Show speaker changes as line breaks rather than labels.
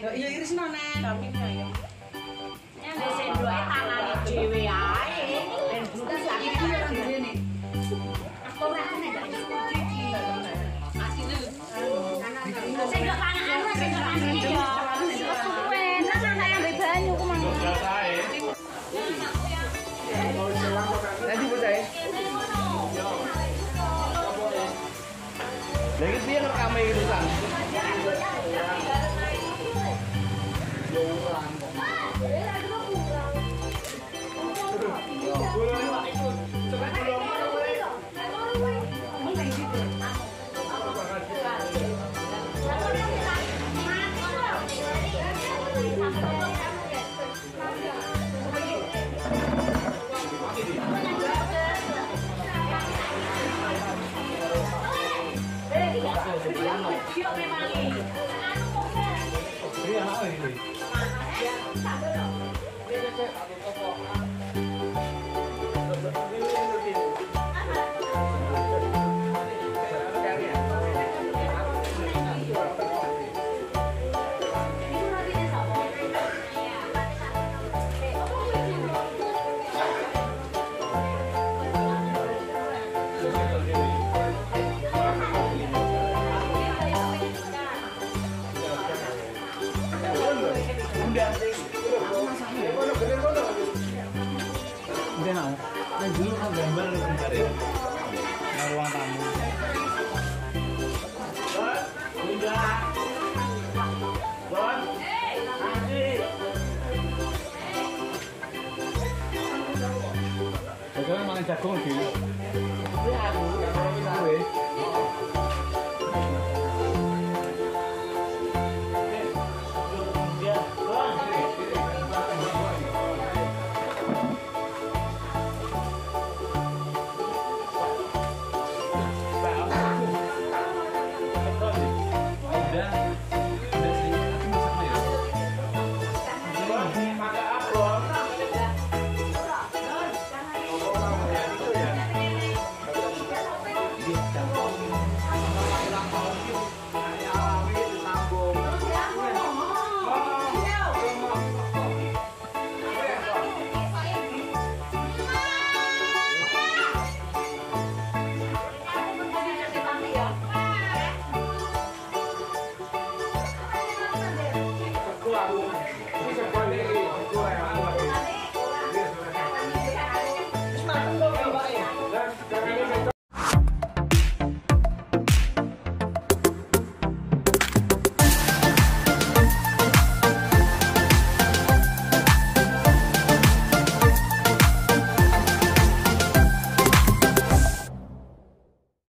Iya irisno nek.
Sampingnya ya. Nek wis sendoke tangane dhewe ae. Ben buka sak iki ora ngene. Aku ora nek iki. Asine lho. Sendok tangan sendok tangan ya. Enak ana yang banyu ku mang.
Nanti bocah. Lagi dia ngerekam gitu kan. Udah mau. Nah dulu kan gambar bentar ya. Nah, ruang tamu. Udah. Bon. Adi. Bagaimana makan jagung dulu?